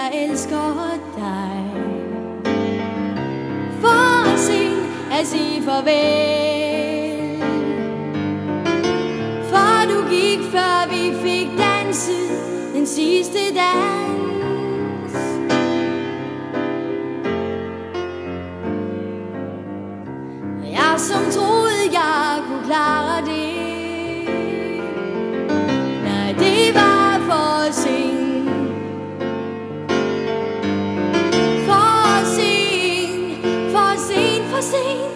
jeg elsker dig. For sent at sige farvel, for du gik før vi fik danset den sidste dans. Jeg som troede jeg kunne klare det, nej det var for sent. For sent, for sent, for sent.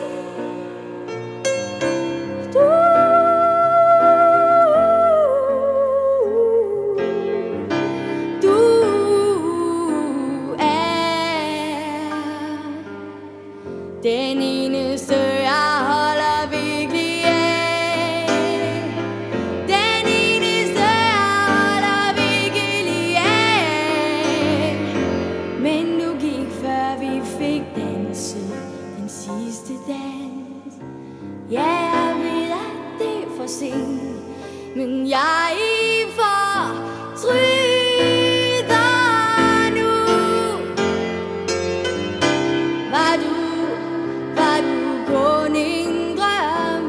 Den eneste jeg holder virkelig af. Den eneste jeg holder virkelig af. Men du gik før vi fik danset den sidste dans. Ja, jeg ved at det er for sent, men jeg er fortryder nu. Var du kun en drøm,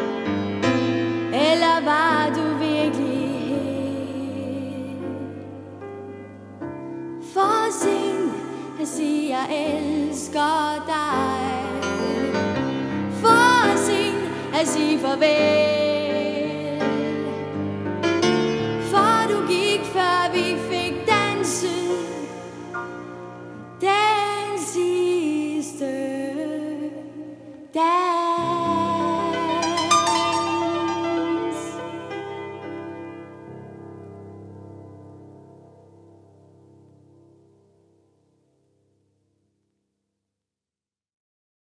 eller var du virkelig her? For sent at sige jeg elsker dig. For sent at sige farvel, for du gik før vi fik danset den sidste. That